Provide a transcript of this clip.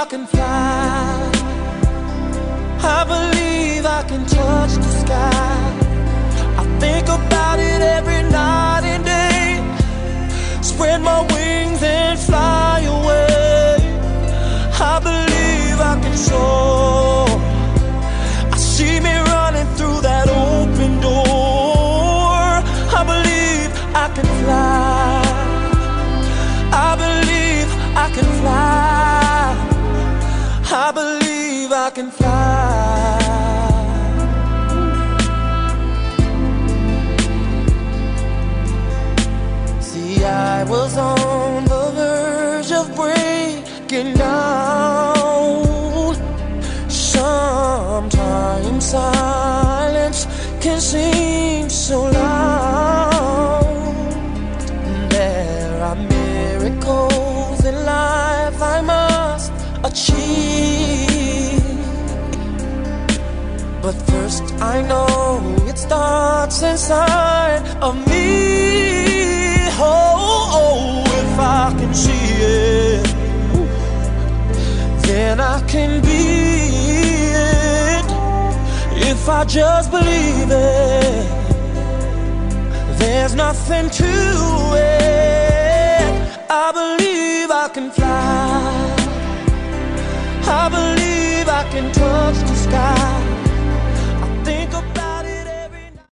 can fly. I believe I can touch the sky. I think about it every night and day. Spread my wings and fly away. I believe I can soar. I see me running through that open door. I believe I can fly. I believe I can fly. I believe I can fly. See, I was on the verge of breaking down. Sometimes silence can seem so loud. There are miracles in life I must achieve. But first I know it starts inside of me. Oh, if I can see it, then I can be it. If I just believe it, there's nothing to it. I believe I can fly. I believe I can touch the sky.